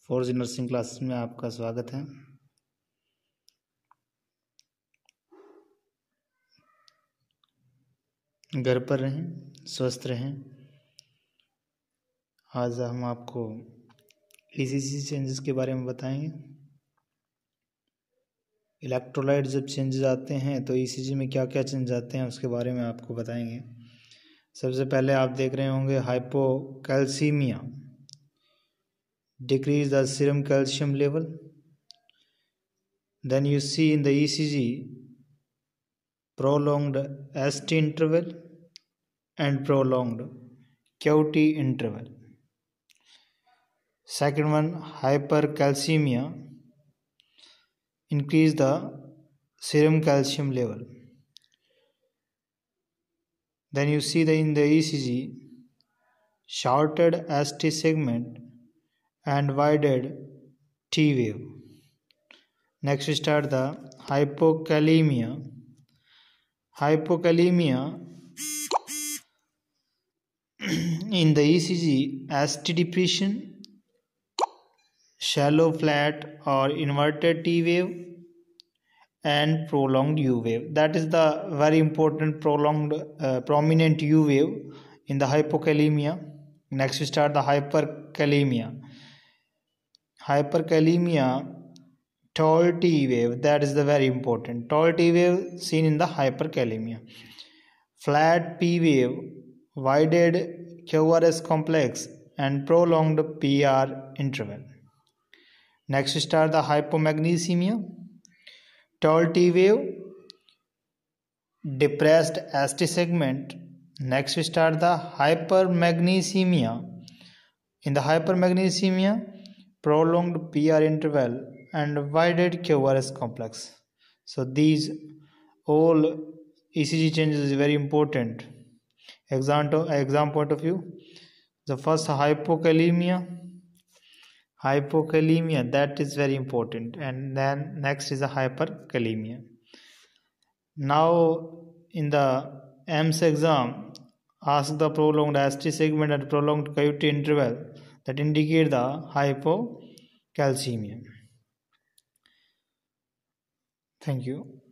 Force nursing classes में आपका स्वागत है। घर पर रहें, स्वस्थ रहें। आज हम आपको ईसीजी चेंजेस के बारे में बताएंगे। इलेक्ट्रोलाइट जब चेंजेस आते हैं तो ईसीजी में क्या क्या चेंज आते हैं उसके बारे में आपको बताएंगे। सबसे पहले आप देख रहे होंगे hypocalcaemia, decrease the serum calcium level. Then you see in the ECG prolonged ST interval and prolonged QT interval. Second one, hypercalcemia, increase the serum calcium level. Then you see in the ECG shorted ST segment and widened T wave. Next we start the hypokalemia. Hypokalemia in the ECG ST depression, shallow flat or inverted T wave and prolonged U wave. That is the very important prominent U wave in the hypokalemia. Next we start the hyperkalemia. Hyperkalemia, tall T wave, that is the very important. Tall T wave seen in the hyperkalemia. Flat P wave, widened QRS complex and prolonged PR interval. Next we start the hypomagnesemia. Tall T wave, depressed ST segment. Next we start the hypermagnesemia. In the hypermagnesemia, prolonged PR interval and widened QRS complex. So these all ECG changes is very important. Exam point of view, the first hypokalemia, that is very important, and then next is the hyperkalemia. Now in the EAMS exam, ask the prolonged ST segment and prolonged QT interval that indicate the hypocalcemia. Thank you.